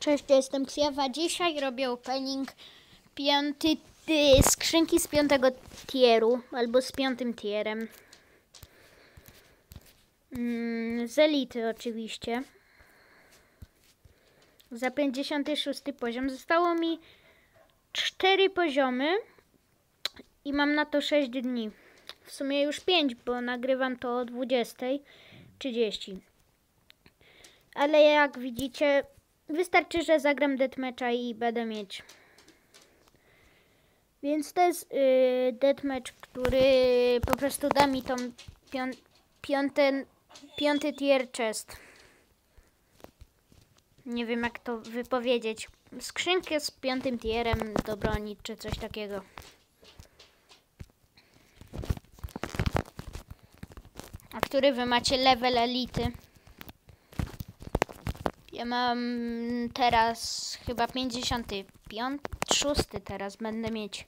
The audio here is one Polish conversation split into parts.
Cześć, ja jestem Ksjawa. Dzisiaj robię opening skrzynki z 5. tieru, albo z 5. tierem. Z elity oczywiście. Za 56 poziom. Zostało mi 4 poziomy i mam na to 6 dni. W sumie już 5, bo nagrywam to o 20:30. Ale jak widzicie, wystarczy, że zagram deathmatcha i będę mieć. Więc to jest deathmatch, który po prostu da mi tą 5. tier chest. Nie wiem jak to wypowiedzieć. Skrzynkę z 5. tierem do broni czy coś takiego. A który wy macie level elity. Ja mam teraz chyba 55, 6 teraz będę mieć.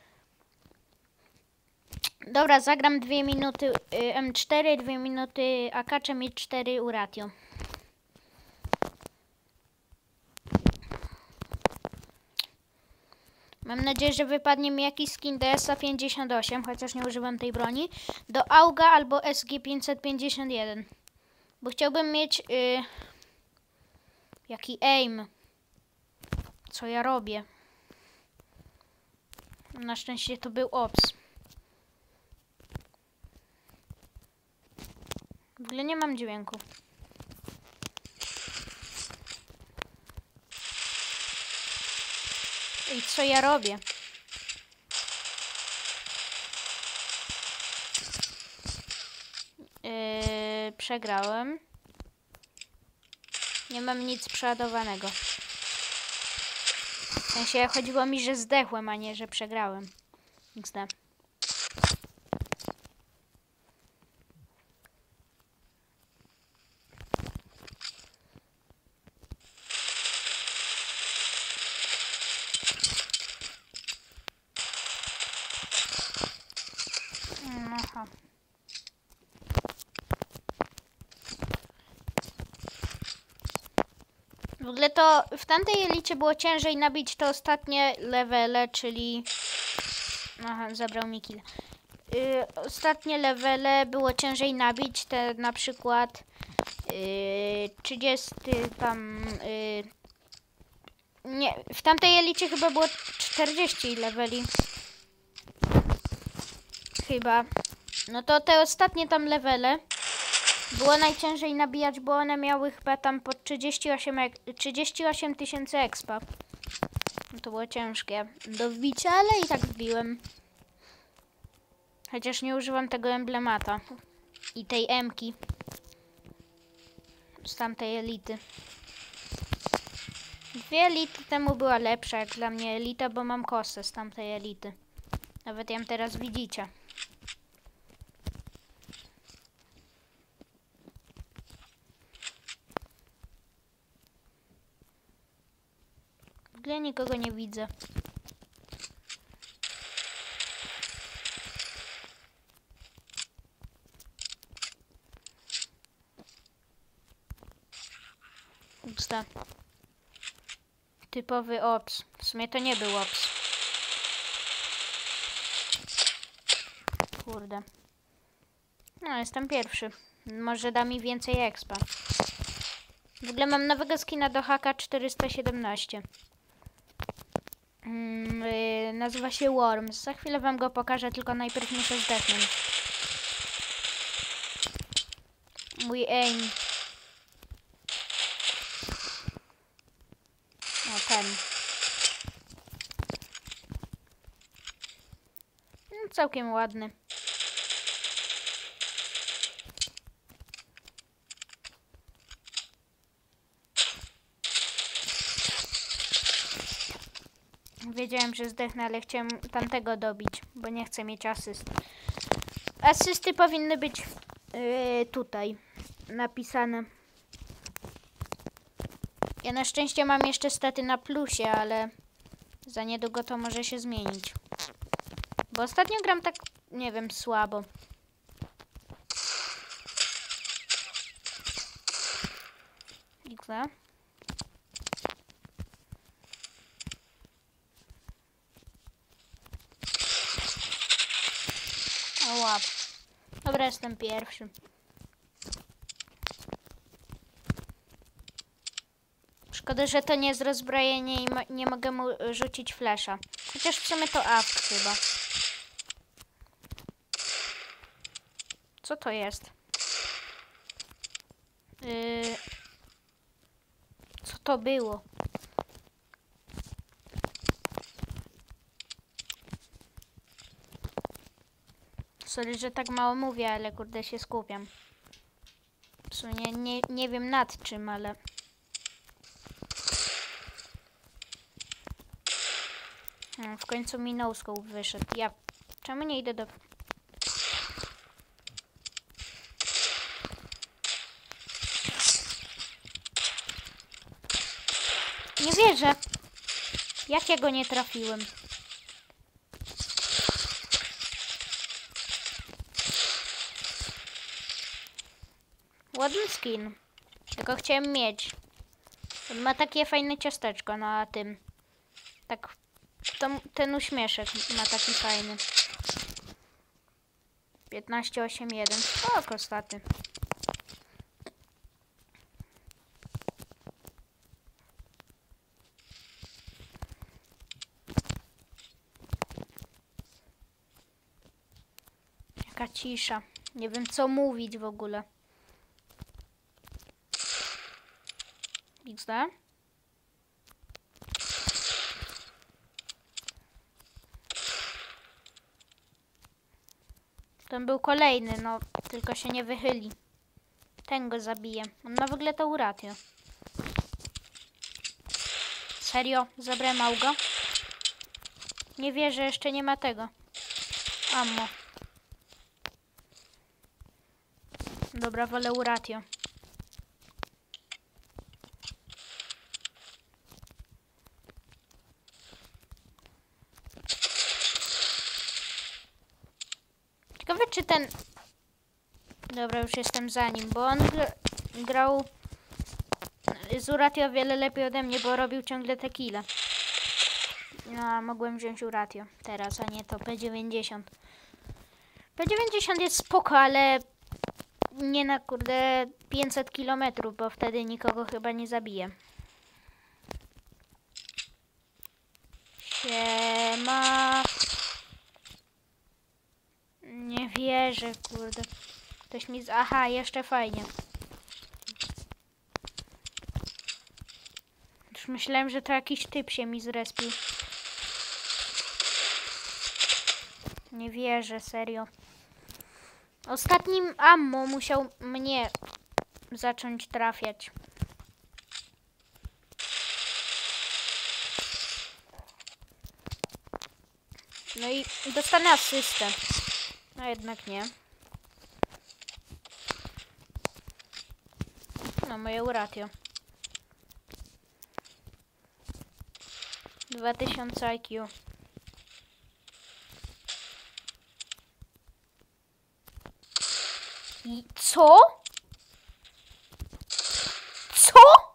Dobra, zagram 2 minuty M4, 2 minuty Akaczem i 4 Uratio. Mam nadzieję, że wypadnie mi jakiś skin DSA 58, chociaż nie używam tej broni. Do Auga albo SG 551. Bo chciałbym mieć... Jaki aim. Co ja robię? Na szczęście to był ops. W ogóle nie mam dźwięku. I co ja robię? Przegrałem. Nie mam nic przeładowanego. W sensie chodziło mi, że zdechłem, a nie, że przegrałem. XD. Aha. W ogóle to w tamtej elicie było ciężej nabić te ostatnie levele, czyli... Aha, zabrał mi kill. Ostatnie levele było ciężej nabić, te na przykład 30 tam... nie, w tamtej elicie chyba było 40 leveli. Chyba. No to te ostatnie tam levele było najciężej nabijać, bo one miały chyba tam po 38 tysięcy expa. No to było ciężkie do wbicia, ale i tak wbiłem. Chociaż nie używam tego emblemata i tej emki z tamtej elity. 2 elity temu była lepsza jak dla mnie elita, bo mam kosę z tamtej elity. Nawet ją teraz widzicie. W ogóle nikogo nie widzę. Usta. Typowy ops. W sumie to nie był ops. Kurde. No, jestem pierwszy. Może da mi więcej expa. W ogóle mam nowego skina do haka 417. Nazywa się Worms. Za chwilę wam go pokażę, tylko najpierw muszę zdechnąć. Mój aim. O, ten. No, całkiem ładny. Wiedziałem, że zdechnę, ale chciałem tamtego dobić, bo nie chcę mieć asyst. Asysty powinny być tutaj napisane. Ja na szczęście mam jeszcze staty na plusie, ale za niedługo to może się zmienić. Bo ostatnio gram tak, nie wiem, słabo. XD. Ła. Dobra, jestem pierwszy. Szkoda, że to nie jest rozbrojenie i nie mogę mu rzucić flesza. Chociaż w sumie to AFK chyba. Co to jest? Co to było? Sorry, że tak mało mówię, ale kurde się skupiam. W sumie nie wiem nad czym, ale... w końcu mi no-scope wyszedł. Czemu nie idę do... Nie wierzę. Jak ja go nie trafiłem? Ładny skin. Tylko chciałem mieć. On ma takie fajne ciasteczko na tym. Tak. Ten uśmieszek ma taki fajny. 15.8.1. O, kostaty. Jaka cisza. Nie wiem co mówić w ogóle. XD? Ten był kolejny, no tylko się nie wychyli. Ten go zabije. On ma w ogóle to uratio. Serio? Zabrałem auga? Nie wierzę, jeszcze nie ma tego. Ammo. Dobra, wolę uratio. Ciekawe czy ten... Dobra, już jestem za nim, bo on grał z uratio o wiele lepiej ode mnie, bo robił ciągle te kile. No, a mogłem wziąć uratio teraz, a nie to P90. P90 jest spoko, ale nie na kurde 500 km, bo wtedy nikogo chyba nie zabije. Siema. Nie wierzę, kurde. Ktoś mi Aha, jeszcze fajnie. Już myślałem, że to jakiś typ się mi zrespił. Nie wierzę, serio. Ostatnim ammo musiał mnie zacząć trafiać. No i dostanę asystę. No jednak nie. No moje uratio. 2000 IQ. I co? Co?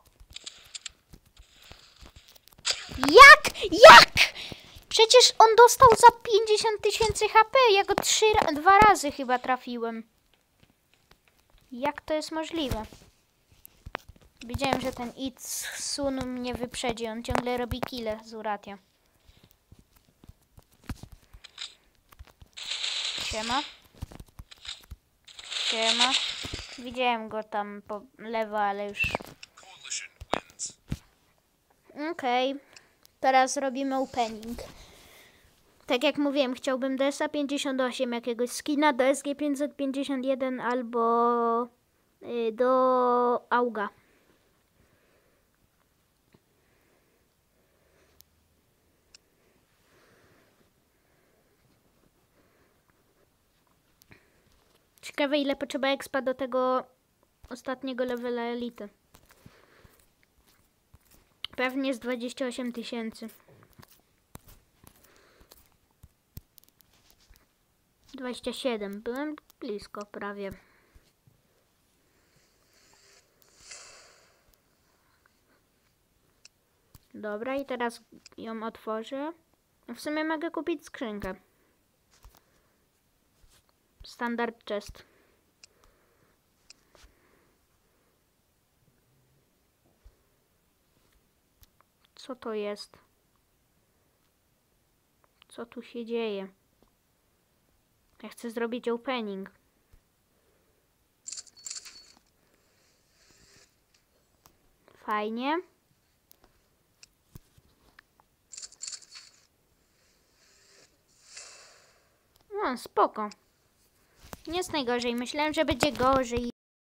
Jak? Przecież on dostał za 50 000 HP. Ja go 2 razy chyba trafiłem. Jak to jest możliwe? Wiedziałem, że ten Itsun mnie wyprzedzi. On ciągle robi kile z uratio. Siema. Siema. Widziałem go tam po lewo, ale już... Okej. Teraz robimy opening. Tak jak mówiłem, chciałbym do SA58 jakiegoś skina, do SG551 albo do Auga. Ciekawe ile potrzeba expa do tego ostatniego levela elity. Pewnie z 28 000. 27. Byłem blisko prawie. Dobra, i teraz ją otworzę. W sumie mogę kupić skrzynkę. Standard chest. Co to jest? Co tu się dzieje? Ja chcę zrobić opening. Fajnie. No, spoko. Nie jest najgorzej. Myślałem, że będzie gorzej.